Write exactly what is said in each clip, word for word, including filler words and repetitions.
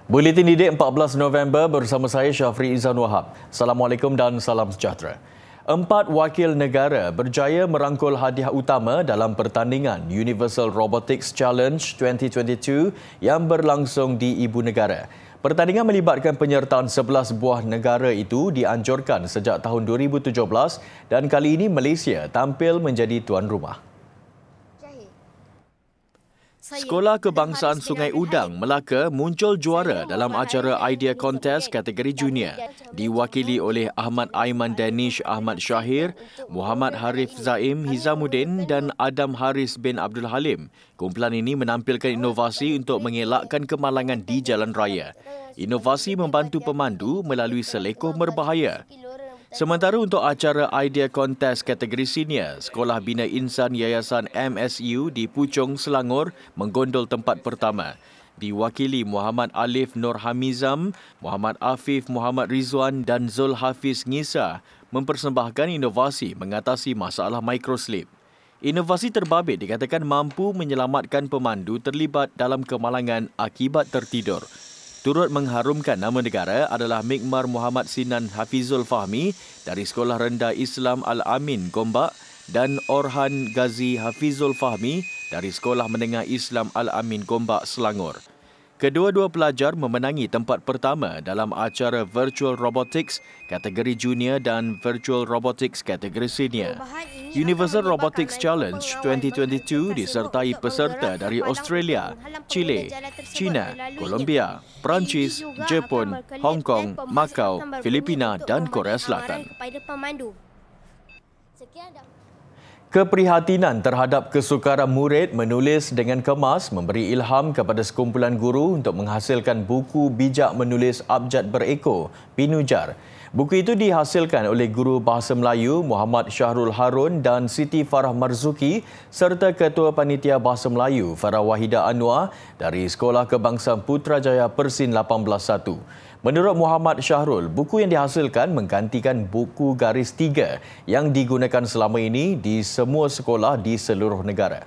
Buletin Didik empat belas November bersama saya Syafri Izan Wahab. Assalamualaikum dan salam sejahtera. Empat wakil negara berjaya merangkul hadiah utama dalam pertandingan Universal Robotics Challenge dua ribu dua puluh dua yang berlangsung di Ibu Negara. Pertandingan melibatkan penyertaan sebelas buah negara itu dianjurkan sejak tahun dua ribu tujuh belas dan kali ini Malaysia tampil menjadi tuan rumah. Sekolah Kebangsaan Sungai Udang, Melaka muncul juara dalam acara Idea Contest kategori junior. Diwakili oleh Ahmad Aiman Danish Ahmad Syahir, Muhammad Harif Zaim Hizamuddin dan Adam Haris bin Abdul Halim. Kumpulan ini menampilkan inovasi untuk mengelakkan kemalangan di jalan raya. Inovasi membantu pemandu melalui selekoh berbahaya. Sementara untuk acara Idea Contest kategori senior, Sekolah Bina Insan Yayasan M S U di Puchong, Selangor menggondol tempat pertama. Diwakili Muhammad Alif Nur Hamizam, Muhammad Afif Muhammad Rizwan dan Zul Hafiz Ngisa mempersembahkan inovasi mengatasi masalah microslip. Inovasi terbabit dikatakan mampu menyelamatkan pemandu terlibat dalam kemalangan akibat tertidur. Turut mengharumkan nama negara adalah Mikmar Muhammad Sinan Hafizul Fahmi dari Sekolah Rendah Islam Al-Amin, Gombak dan Orhan Ghazi Hafizul Fahmi dari Sekolah Menengah Islam Al-Amin, Gombak, Selangor. Kedua-dua pelajar memenangi tempat pertama dalam acara Virtual Robotics kategori junior dan Virtual Robotics kategori senior. Universal Robotics Challenge dua ribu dua puluh dua disertai peserta dari Australia, Chile, China, Colombia, Perancis, Jepun, Hong Kong, Macau, Filipina dan Korea Selatan. Keprihatinan terhadap kesukaran murid menulis dengan kemas memberi ilham kepada sekumpulan guru untuk menghasilkan buku bijak menulis abjad berekor, Binujar. Buku itu dihasilkan oleh guru Bahasa Melayu Muhammad Syahrul Harun dan Siti Farah Marzuki serta Ketua Panitia Bahasa Melayu Farah Wahida Anwar dari Sekolah Kebangsaan Putrajaya Persin lapan belas satu. Menurut Muhammad Syahrul, buku yang dihasilkan menggantikan buku garis tiga yang digunakan selama ini di semua sekolah di seluruh negara.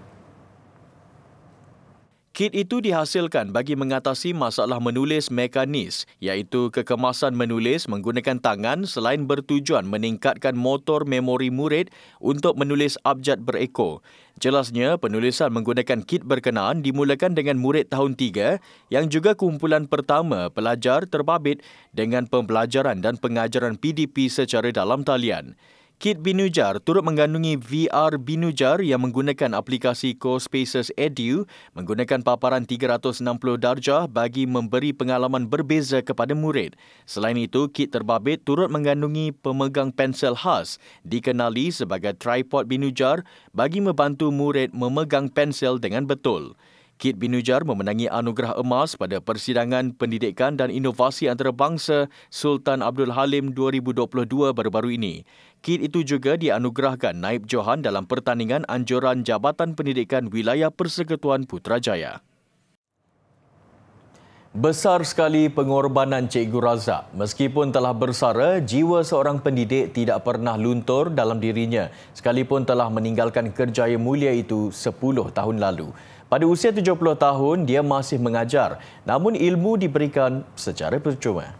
Kit itu dihasilkan bagi mengatasi masalah menulis mekanis iaitu kekemasan menulis menggunakan tangan selain bertujuan meningkatkan motor memori murid untuk menulis abjad berekor. Jelasnya, penulisan menggunakan kit berkenaan dimulakan dengan murid tahun tiga yang juga kumpulan pertama pelajar terbabit dengan pembelajaran dan pengajaran P D P secara dalam talian. Kit Binujar turut mengandungi V R Binujar yang menggunakan aplikasi CoSpaces Edu menggunakan paparan tiga ratus enam puluh darjah bagi memberi pengalaman berbeza kepada murid. Selain itu, kit terbabit turut mengandungi pemegang pensel khas dikenali sebagai tripod Binujar bagi membantu murid memegang pensel dengan betul. Kit Binujar memenangi anugerah emas pada Persidangan Pendidikan dan Inovasi Antarabangsa Sultan Abdul Halim dua ribu dua puluh dua baru-baru ini. Kit itu juga dianugerahkan Naib Johan dalam pertandingan anjuran Jabatan Pendidikan Wilayah Persekutuan Putrajaya. Besar sekali pengorbanan Cikgu Razak. Meskipun telah bersara, jiwa seorang pendidik tidak pernah luntur dalam dirinya sekalipun telah meninggalkan kerjaya mulia itu sepuluh tahun lalu. Pada usia tujuh puluh tahun, dia masih mengajar, namun ilmu diberikan secara percuma.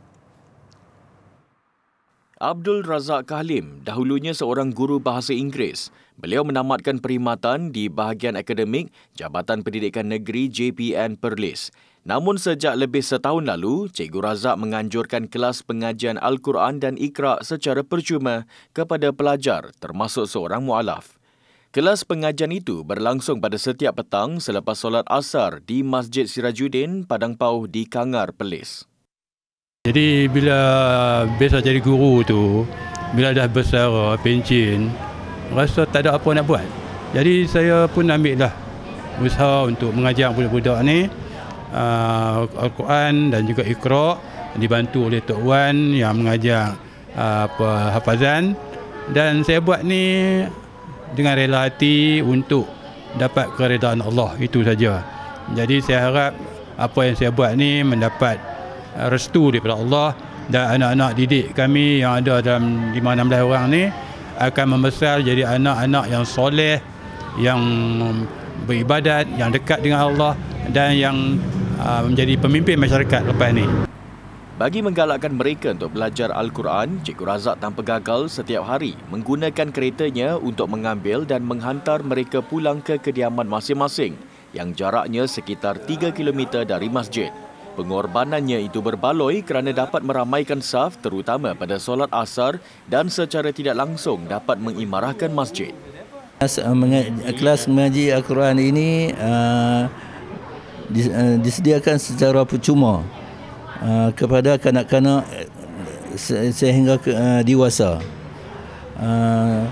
Abdul Razak Kahlim dahulunya seorang guru bahasa Inggeris. Beliau menamatkan perkhidmatan di bahagian akademik Jabatan Pendidikan Negeri J P N Perlis. Namun sejak lebih setahun lalu, Cikgu Razak menganjurkan kelas pengajian Al-Quran dan Iqra secara percuma kepada pelajar termasuk seorang mu'alaf. Kelas pengajian itu berlangsung pada setiap petang selepas solat asar di Masjid Sirajuddin, Padang Pauh di Kangar, Perlis. Jadi bila biasa jadi guru tu, bila dah besar, pencen, rasa tak ada apa nak buat. Jadi saya pun ambil lah usaha untuk mengajar budak-budak ni uh, Al-Quran dan juga Iqra, dibantu oleh Tok Wan yang mengajar uh, apa, hafazan, dan saya buat ni dengan rela hati untuk dapat keredaan Allah, itu saja. Jadi saya harap apa yang saya buat ni mendapat restu daripada Allah, dan anak-anak didik kami yang ada dalam lima enam belas orang ni akan membesar jadi anak-anak yang soleh, yang beribadat, yang dekat dengan Allah dan yang uh, menjadi pemimpin masyarakat lepas ni. Bagi menggalakkan mereka untuk belajar Al-Quran, Cikgu Razak tanpa gagal setiap hari menggunakan keretanya untuk mengambil dan menghantar mereka pulang ke kediaman masing-masing yang jaraknya sekitar tiga kilometer dari masjid. Pengorbanannya itu berbaloi kerana dapat meramaikan saf terutama pada solat asar dan secara tidak langsung dapat mengimarahkan masjid. Kelas mengaji Al-Quran ini uh, disediakan secara percuma Uh, kepada kanak-kanak se sehingga ke, uh, dewasa. Uh,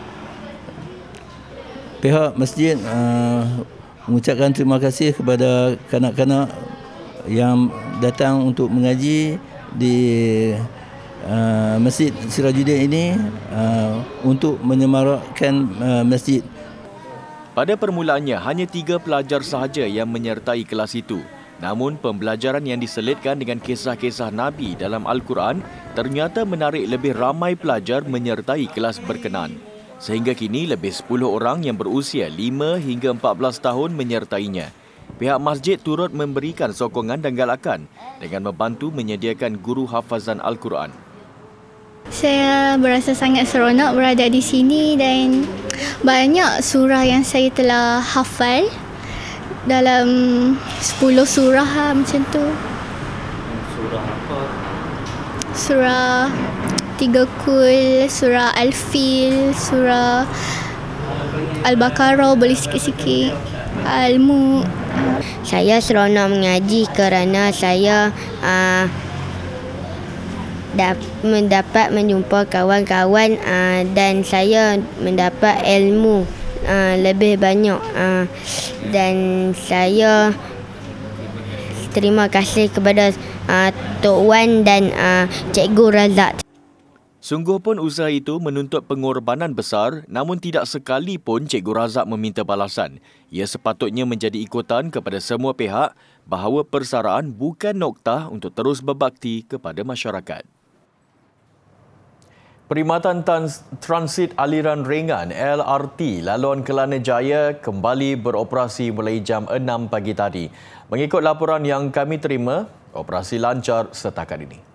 pihak masjid uh, mengucapkan terima kasih kepada kanak-kanak yang datang untuk mengaji di uh, Masjid Sirajuddin ini uh, untuk menyemarakkan uh, masjid. Pada permulaannya, hanya tiga pelajar sahaja yang menyertai kelas itu. Namun, pembelajaran yang diselitkan dengan kisah-kisah Nabi dalam Al-Quran ternyata menarik lebih ramai pelajar menyertai kelas berkenaan. Sehingga kini, lebih sepuluh orang yang berusia lima hingga empat belas tahun menyertainya. Pihak masjid turut memberikan sokongan dan galakan dengan membantu menyediakan guru hafazan Al-Quran. Saya berasa sangat seronok berada di sini dan banyak surah yang saya telah hafal. Dalam sepuluh surah ha, macam tu. Surah apa? Surah Tiga Kul, surah Al-Fil, surah Al-Baqarah boleh sikit-sikit, Al-Mulk. Saya seronok mengaji kerana saya uh, dap, mendapat menjumpa kawan-kawan uh, dan saya mendapat ilmu Uh, lebih banyak uh, dan saya terima kasih kepada uh, Tok Wan dan uh, Cikgu Razak. Sungguh pun usaha itu menuntut pengorbanan besar, namun tidak sekali pun Cikgu Razak meminta balasan. Ia sepatutnya menjadi ikutan kepada semua pihak bahawa persaraan bukan noktah untuk terus berbakti kepada masyarakat. Perkhidmatan transit aliran ringan L R T laluan Kelana Jaya kembali beroperasi mulai jam enam pagi tadi. Mengikut laporan yang kami terima, operasi lancar setakat ini.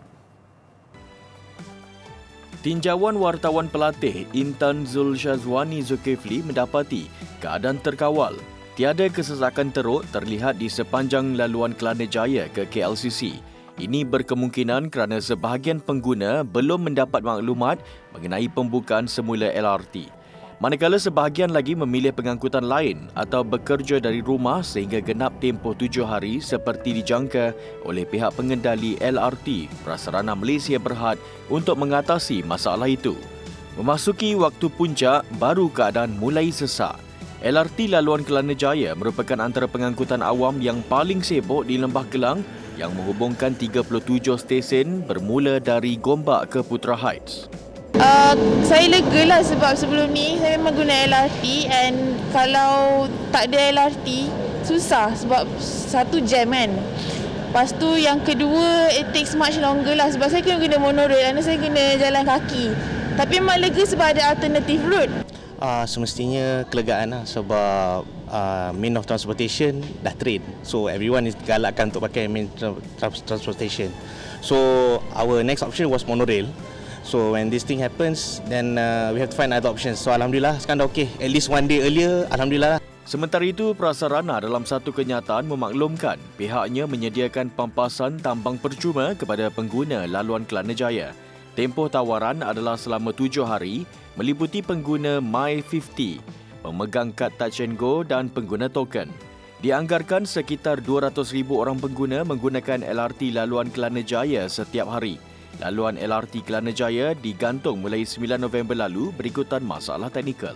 Tinjauan wartawan pelatih Intan Zulshazwani Zulkifli mendapati keadaan terkawal. Tiada kesesakan teruk terlihat di sepanjang laluan Kelana Jaya ke K L C C. Ini berkemungkinan kerana sebahagian pengguna belum mendapat maklumat mengenai pembukaan semula L R T. Manakala sebahagian lagi memilih pengangkutan lain atau bekerja dari rumah sehingga genap tempoh tujuh hari seperti dijangka oleh pihak pengendali L R T Prasarana Malaysia Berhad untuk mengatasi masalah itu. Memasuki waktu puncak, baru keadaan mulai sesak. L R T laluan Kelana Jaya merupakan antara pengangkutan awam yang paling sibuk di Lembah Kelang yang menghubungkan tiga puluh tujuh stesen bermula dari Gombak ke Putra Heights. Uh, saya lega lah sebab sebelum ni saya memang guna L R T and kalau tak ada L R T susah sebab satu jam kan. Lepas tu yang kedua it takes much longer lah sebab saya kena guna monorail dan saya kena jalan kaki. Tapi memang lega sebab ada alternative route. Uh, semestinya kelegaan lah sebab uh, mean of transportation dah train. So everyone is galakkan untuk pakai main transportation. So our next option was monorail. So when this thing happens, then uh, we have to find other options. So alhamdulillah sekarang dah okey. At least one day earlier, alhamdulillah. Sementara itu, Prasarana dalam satu kenyataan memaklumkan pihaknya menyediakan pampasan tambang percuma kepada pengguna laluan Kelana Jaya. Tempoh tawaran adalah selama tujuh hari, meliputi pengguna My lima puluh, pemegang kad Touch and Go dan pengguna token. Dianggarkan sekitar dua ratus ribu orang pengguna menggunakan L R T laluan Kelana Jaya setiap hari. Laluan L R T Kelana Jaya digantung mulai sembilan November lalu berikutan masalah teknikal.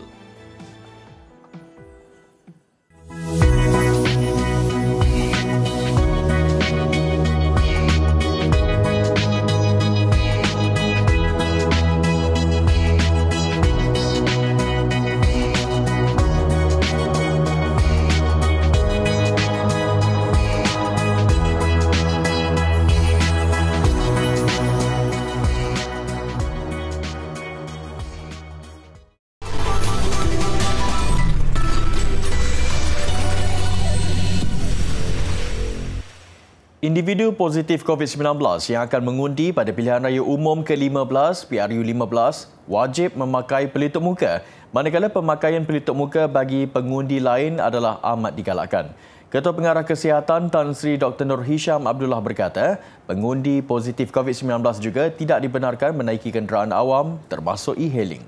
Individu positif COVID sembilan belas yang akan mengundi pada pilihan raya umum ke lima belas P R U lima belas wajib memakai pelitup muka, manakala pemakaian pelitup muka bagi pengundi lain adalah amat digalakkan. Ketua Pengarah Kesihatan Tan Sri Doktor Nur Hisham Abdullah berkata, pengundi positif COVID sembilan belas juga tidak dibenarkan menaiki kenderaan awam termasuk e-hailing.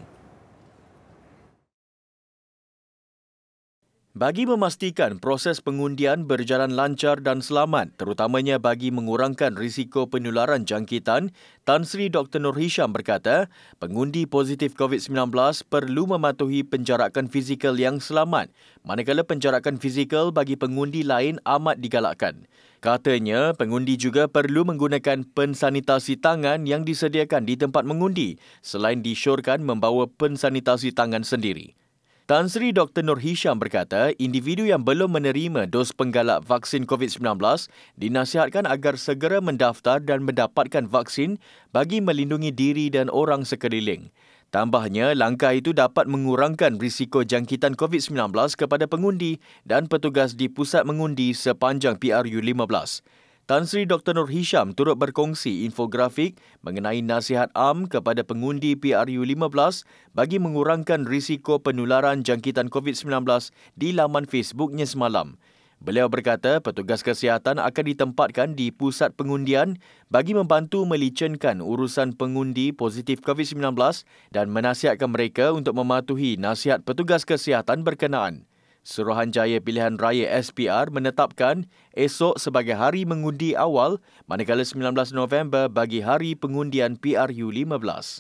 Bagi memastikan proses pengundian berjalan lancar dan selamat, terutamanya bagi mengurangkan risiko penularan jangkitan, Tan Sri Doktor Nur Hisham berkata, pengundi positif COVID sembilan belas perlu mematuhi penjarakan fizikal yang selamat, manakala penjarakan fizikal bagi pengundi lain amat digalakkan. Katanya, pengundi juga perlu menggunakan pensanitasi tangan yang disediakan di tempat mengundi, selain disyorkan membawa pensanitasi tangan sendiri. Tan Sri Doktor Nur Hisham berkata, individu yang belum menerima dos penggalak vaksin COVID sembilan belas dinasihatkan agar segera mendaftar dan mendapatkan vaksin bagi melindungi diri dan orang sekeliling. Tambahnya, langkah itu dapat mengurangkan risiko jangkitan COVID sembilan belas kepada pengundi dan petugas di pusat mengundi sepanjang P R U lima belas. Tan Sri Doktor Nur Hisham turut berkongsi infografik mengenai nasihat am kepada pengundi P R U lima belas bagi mengurangkan risiko penularan jangkitan COVID sembilan belas di laman Facebooknya semalam. Beliau berkata petugas kesihatan akan ditempatkan di pusat pengundian bagi membantu melicenkan urusan pengundi positif COVID sembilan belas dan menasihatkan mereka untuk mematuhi nasihat petugas kesihatan berkenaan. Suruhanjaya Pilihan Raya S P R menetapkan esok sebagai hari mengundi awal, manakala sembilan belas November bagi hari pengundian P R U lima belas.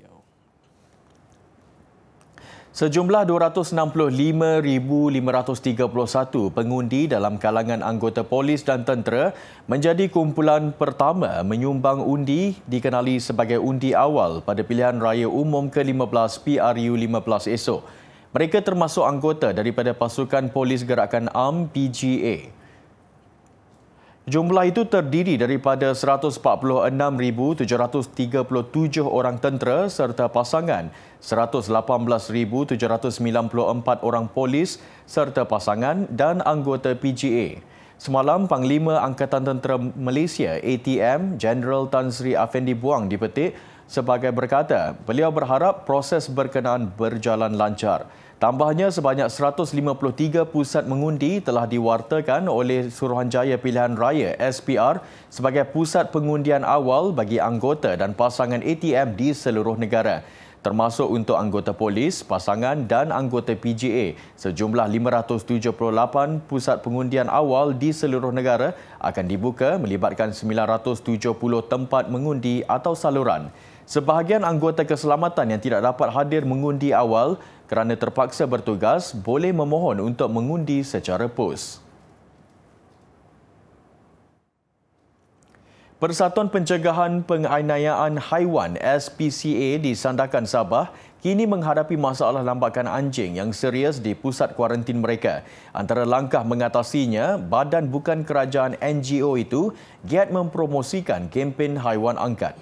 Sejumlah dua ratus enam puluh lima ribu lima ratus tiga puluh satu pengundi dalam kalangan anggota polis dan tentera menjadi kumpulan pertama menyumbang undi dikenali sebagai undi awal pada pilihan raya umum ke lima belas P R U lima belas esok. Mereka termasuk anggota daripada pasukan Polis Gerakan A M P G A. Jumlah itu terdiri daripada seratus empat puluh enam ribu tujuh ratus tiga puluh tujuh orang tentera serta pasangan, seratus lapan belas ribu tujuh ratus sembilan puluh empat orang polis serta pasangan dan anggota P G A. Semalam, Panglima Angkatan Tentera Malaysia A T M, Jeneral Tan Sri Afendi Buang dipetik sebagai berkata, beliau berharap proses berkenaan berjalan lancar. Tambahnya, sebanyak seratus lima puluh tiga pusat mengundi telah diwartakan oleh Suruhanjaya Pilihan Raya S P R sebagai pusat pengundian awal bagi anggota dan pasangan A T M di seluruh negara, termasuk untuk anggota polis, pasangan dan anggota P G A. Sejumlah lima ratus tujuh puluh lapan pusat pengundian awal di seluruh negara akan dibuka melibatkan sembilan ratus tujuh puluh tempat mengundi atau saluran. Sebahagian anggota keselamatan yang tidak dapat hadir mengundi awal kerana terpaksa bertugas boleh memohon untuk mengundi secara pos. Persatuan Pencegahan Penganiayaan Haiwan S P C A di Sandakan Sabah kini menghadapi masalah lambakan anjing yang serius di pusat kuarantin mereka. Antara langkah mengatasinya, Badan Bukan Kerajaan N G O itu giat mempromosikan kempen haiwan angkat.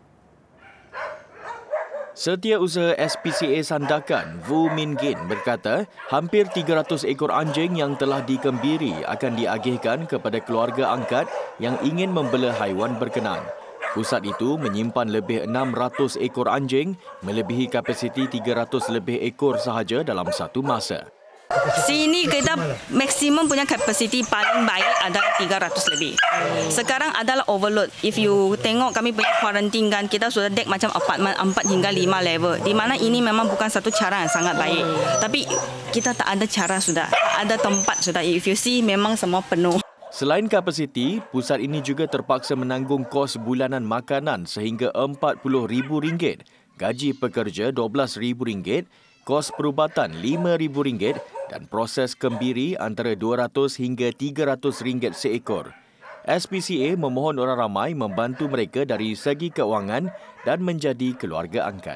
Setiausaha S P C A Sandakan, Vu Min Gin berkata, hampir tiga ratus ekor anjing yang telah dikembiri akan diagihkan kepada keluarga angkat yang ingin membela haiwan berkenaan. Pusat itu menyimpan lebih enam ratus ekor anjing, melebihi kapasiti tiga ratus lebih ekor sahaja dalam satu masa. Sini kita maksimum punya kapasiti paling baik adalah tiga ratus lebih. Sekarang adalah overload. If you tengok kami punya quarantine kan, kita sudah dek macam apartmen empat hingga lima level. Di mana ini memang bukan satu cara yang sangat baik. Tapi kita tak ada cara sudah. Tak ada tempat sudah. If you see memang semua penuh. Selain kapasiti, pusat ini juga terpaksa menanggung kos bulanan makanan sehingga empat puluh ribu ringgit, gaji pekerja dua belas ribu ringgit, kos perubatan lima ribu ringgit dan proses kembiri antara dua ratus hingga tiga ratus ringgit seekor. S P C A memohon orang ramai membantu mereka dari segi keuangan dan menjadi keluarga angkat.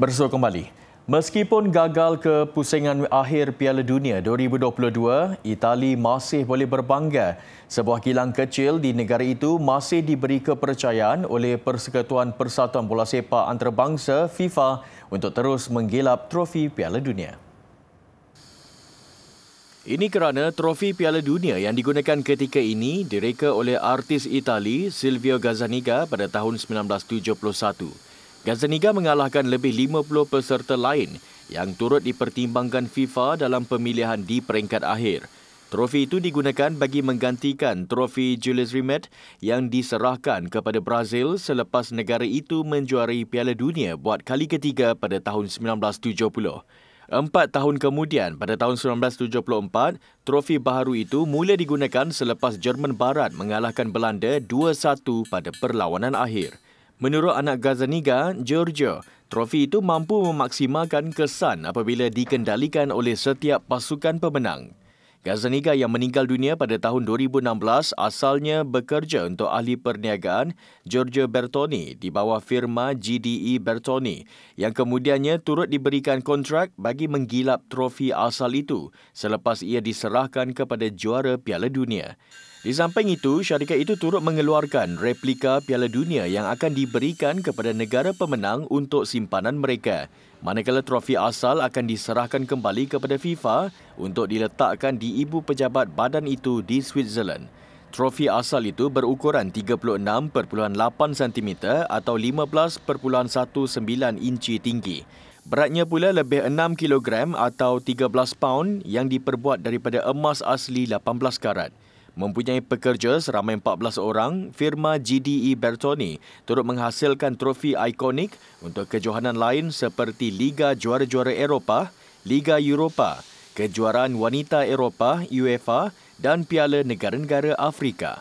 Bersua kembali. Meskipun gagal ke pusingan akhir Piala Dunia dua ribu dua puluh dua, Itali masih boleh berbangga. Sebuah kilang kecil di negara itu masih diberi kepercayaan oleh Persekutuan Persatuan Bola Sepak Antarabangsa FIFA untuk terus menggilap trofi Piala Dunia. Ini kerana trofi Piala Dunia yang digunakan ketika ini direka oleh artis Itali Silvio Gazzaniga pada tahun sembilan belas tujuh puluh satu. Gazzaniga mengalahkan lebih lima puluh peserta lain yang turut dipertimbangkan FIFA dalam pemilihan di peringkat akhir. Trofi itu digunakan bagi menggantikan trofi Jules Rimet yang diserahkan kepada Brazil selepas negara itu menjuarai Piala Dunia buat kali ketiga pada tahun sembilan belas tujuh puluh. Empat tahun kemudian, pada tahun sembilan belas tujuh puluh empat, trofi baharu itu mula digunakan selepas Jerman Barat mengalahkan Belanda dua satu pada perlawanan akhir. Menurut anak Gazzaniga, Giorgio, trofi itu mampu memaksimalkan kesan apabila dikendalikan oleh setiap pasukan pemenang. Gazzaniga yang meninggal dunia pada tahun dua ribu enam belas asalnya bekerja untuk ahli perniagaan Giorgio Bertoni di bawah firma G D E Bertoni yang kemudiannya turut diberikan kontrak bagi menggilap trofi asal itu selepas ia diserahkan kepada juara Piala Dunia. Di samping itu, syarikat itu turut mengeluarkan replika Piala Dunia yang akan diberikan kepada negara pemenang untuk simpanan mereka, manakala trofi asal akan diserahkan kembali kepada FIFA untuk diletakkan di ibu pejabat badan itu di Switzerland. Trofi asal itu berukuran tiga puluh enam perpuluhan lapan sentimeter atau lima belas perpuluhan sembilan belas inci tinggi. Beratnya pula lebih enam kilogram atau tiga belas paun yang diperbuat daripada emas asli lapan belas karat. Mempunyai pekerja seramai empat belas orang, firma G D E Bertoni turut menghasilkan trofi ikonik untuk kejohanan lain seperti Liga Juara-Juara Eropah, Liga Eropah, Kejuaraan Wanita Eropah UEFA dan Piala Negara-Negara Afrika.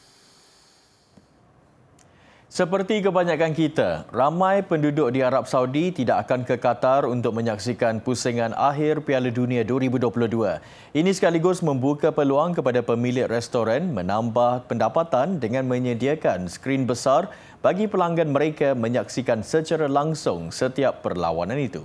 Seperti kebanyakan kita, ramai penduduk di Arab Saudi tidak akan ke Qatar untuk menyaksikan pusingan akhir Piala Dunia dua ribu dua puluh dua. Ini sekaligus membuka peluang kepada pemilik restoran menambah pendapatan dengan menyediakan skrin besar bagi pelanggan mereka menyaksikan secara langsung setiap perlawanan itu.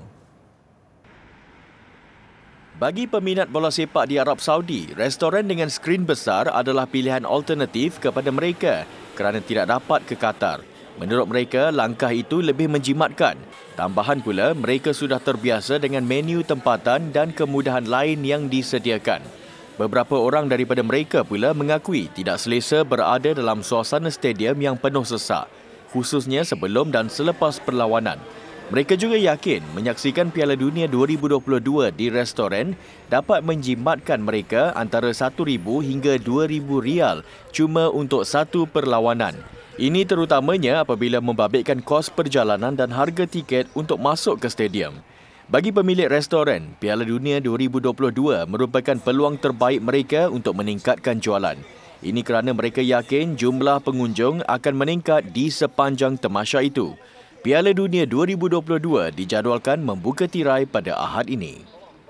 Bagi peminat bola sepak di Arab Saudi, restoran dengan skrin besar adalah pilihan alternatif kepada mereka kerana tidak dapat ke Qatar. Menurut mereka, langkah itu lebih menjimatkan. Tambahan pula, mereka sudah terbiasa dengan menu tempatan dan kemudahan lain yang disediakan. Beberapa orang daripada mereka pula mengakui tidak selesa berada dalam suasana stadium yang penuh sesak, khususnya sebelum dan selepas perlawanan. Mereka juga yakin menyaksikan Piala Dunia dua ribu dua puluh dua di restoran dapat menjimatkan mereka antara satu ribu hingga dua ribu rial cuma untuk satu perlawanan. Ini terutamanya apabila membabitkan kos perjalanan dan harga tiket untuk masuk ke stadium. Bagi pemilik restoran, Piala Dunia dua ribu dua puluh dua merupakan peluang terbaik mereka untuk meningkatkan jualan. Ini kerana mereka yakin jumlah pengunjung akan meningkat di sepanjang tamasya itu. Piala Dunia dua ribu dua puluh dua dijadualkan membuka tirai pada Ahad ini.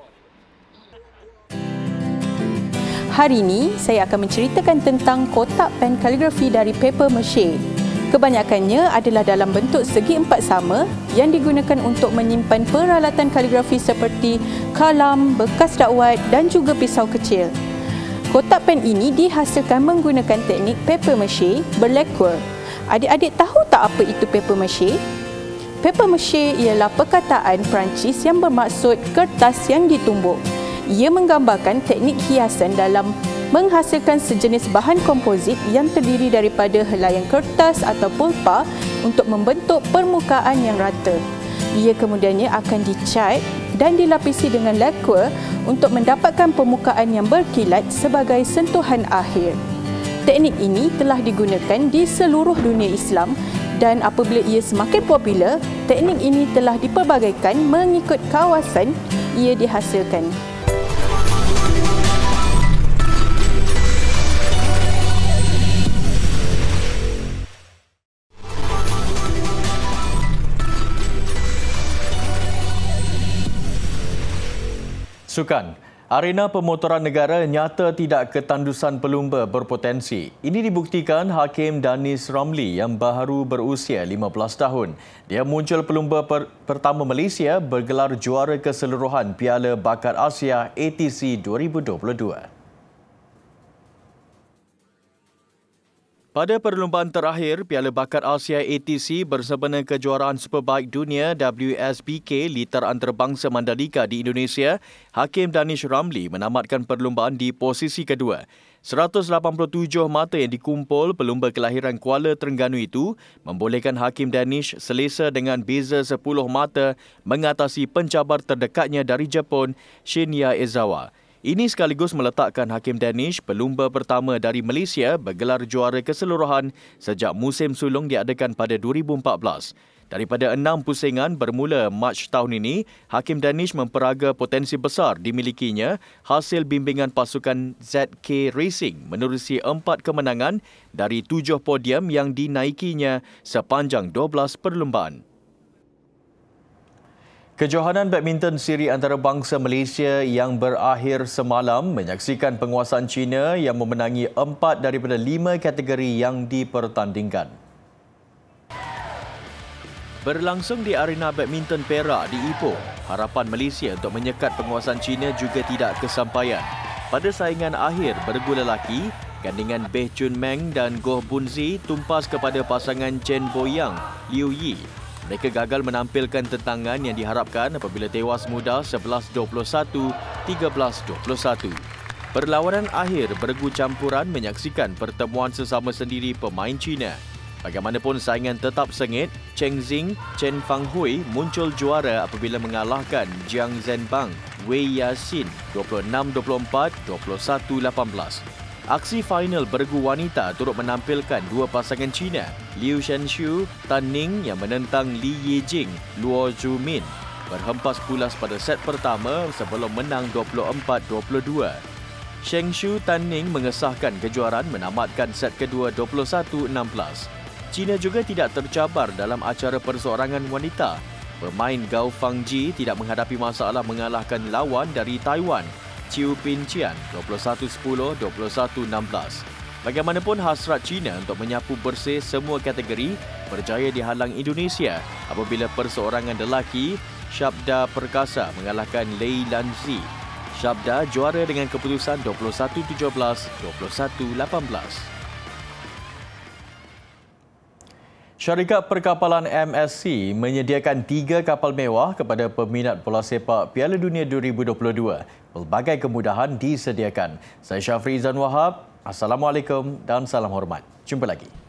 Hari ini, saya akan menceritakan tentang kotak pen kaligrafi dari paper mache. Kebanyakannya adalah dalam bentuk segi empat sama yang digunakan untuk menyimpan peralatan kaligrafi seperti kalam, bekas dakwat dan juga pisau kecil. Kotak pen ini dihasilkan menggunakan teknik paper mache berlacquer. Adik-adik tahu tak apa itu paper mache? Paper mache ialah perkataan Perancis yang bermaksud kertas yang ditumbuk. Ia menggambarkan teknik hiasan dalam menghasilkan sejenis bahan komposit yang terdiri daripada helaian kertas atau pulpa untuk membentuk permukaan yang rata. Ia kemudiannya akan dicat dan dilapisi dengan lacquer untuk mendapatkan permukaan yang berkilat sebagai sentuhan akhir. Teknik ini telah digunakan di seluruh dunia Islam dan apabila ia semakin popular, teknik ini telah dipelbagaikan mengikut kawasan ia dihasilkan. Sukan. Arena pemotoran negara nyata tidak ketandusan pelumba berpotensi. Ini dibuktikan Hakim Danis Ramli yang baru berusia lima belas tahun. Dia muncul pelumba per pertama Malaysia bergelar juara keseluruhan Piala Bakat Asia A T C dua ribu dua puluh dua. Pada perlumbaan terakhir, Piala Bakat Asia A T C bersempena kejuaraan Superbike Dunia W S B K Liter Antarabangsa Mandalika di Indonesia, Hakim Danis Ramli menamatkan perlumbaan di posisi kedua. seratus lapan puluh tujuh mata yang dikumpul pelumba kelahiran Kuala Terengganu itu membolehkan Hakim Danis selesa dengan beza sepuluh mata mengatasi pencabar terdekatnya dari Jepun, Shinya Ezawa. Ini sekaligus meletakkan Hakim Danis pelumba pertama dari Malaysia bergelar juara keseluruhan sejak musim sulung diadakan pada dua ribu empat belas. Daripada enam pusingan bermula Mac tahun ini, Hakim Danis memperaga potensi besar dimilikinya hasil bimbingan pasukan Z K Racing menerusi empat kemenangan dari tujuh podium yang dinaikinya sepanjang dua belas perlumbaan. Kejohanan badminton siri antarabangsa Malaysia yang berakhir semalam menyaksikan penguasaan China yang memenangi empat daripada lima kategori yang dipertandingkan. Berlangsung di arena badminton Perak di Ipoh, harapan Malaysia untuk menyekat penguasaan China juga tidak kesampaian. Pada saingan akhir bergu lelaki, gandingan Beh Chun Meng dan Goh Bun Zi tumpas kepada pasangan Chen Boyang, Liu Yi. Mereka gagal menampilkan tentangan yang diharapkan apabila tewas mudah sebelas dua puluh satu, tiga belas dua puluh satu. Perlawanan akhir bergu campuran menyaksikan pertemuan sesama sendiri pemain China. Bagaimanapun saingan tetap sengit, Cheng Xing, Chen Fanghui muncul juara apabila mengalahkan Jiang Zhenbang, Wei Yaxin dua puluh enam dua puluh empat, dua puluh satu lapan belas. Aksi final bergu wanita turut menampilkan dua pasangan Cina, Liu Shenshu, Tan Ning yang menentang Li Yijing, Luo Zhumin. Berhempas pulas pada set pertama sebelum menang dua puluh empat dua puluh dua. Shenshu Tan Ning mengesahkan kejuaraan menamatkan set kedua dua puluh satu enam belas. China juga tidak tercabar dalam acara perseorangan wanita. Pemain Gao Fangji tidak menghadapi masalah mengalahkan lawan dari Taiwan, Chiu Pin Chian dua puluh satu sepuluh, dua puluh satu enam belas. Bagaimanapun hasrat China untuk menyapu bersih semua kategori berjaya dihalang Indonesia apabila perseorangan lelaki Shabda Perkasa mengalahkan Lei Lanzi. Shabda juara dengan keputusan dua puluh satu tujuh belas, dua puluh satu lapan belas. Syarikat Perkapalan M S C menyediakan tiga kapal mewah kepada peminat bola sepak Piala Dunia dua ribu dua puluh dua. Pelbagai kemudahan disediakan. Saya Syafri Izan Wahab. Assalamualaikum dan salam hormat. Jumpa lagi.